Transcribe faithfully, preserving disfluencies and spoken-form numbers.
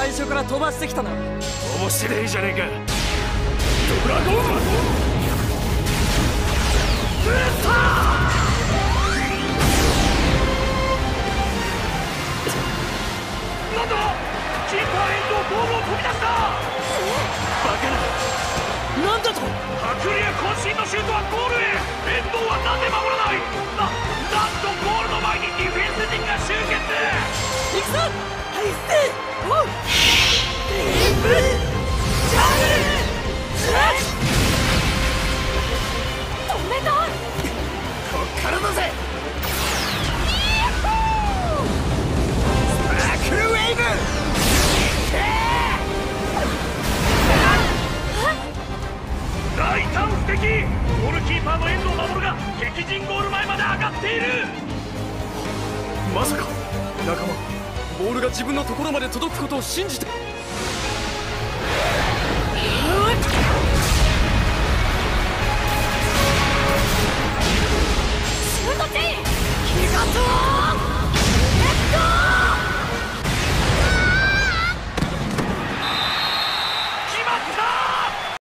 最初から飛ばしてきたな。 面白いじゃねえか。ドラゴンブースター。なんだ、キーパーエンドボールを飛び出した。バカな、なんだと。白龍渾身のシュートはゴールへ。遠藤はなんで守らない。な、なんとゴールの前にディフェンス陣が集結。 行くぞハイステイ。おうディープジャー止めた。こっからだぜ。スパークルウェイブ。 大胆不敵。ゴールキーパーの遠藤守が敵陣ゴール前まで上がっている。まさか仲間、ボールが自分のところまで届くことを信じて。 シュートチェイン。気がと